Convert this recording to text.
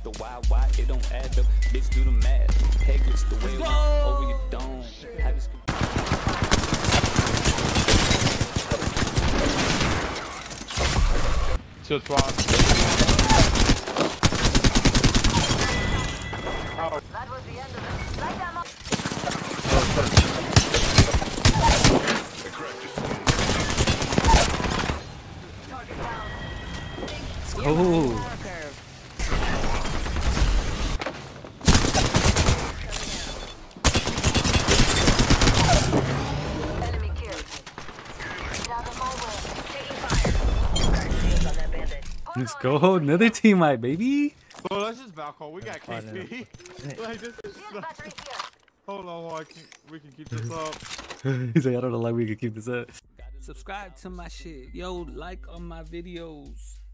the why, it don't add up. Bitch, do the math. Head gets the way over your dome. Chill spot. Oh. That was the end of it. Light them up. Target down. Oh. Enemy killed. Get out of my way. Taking fire. Shields on that bandit. Let's go. Another teammate, baby. Well, let's just back home. We got KP. Like this is. Shield battery here. Hold on, we can keep this up. He's like, I don't know, like we can keep this up. Subscribe to my shit. Yo, like on my videos.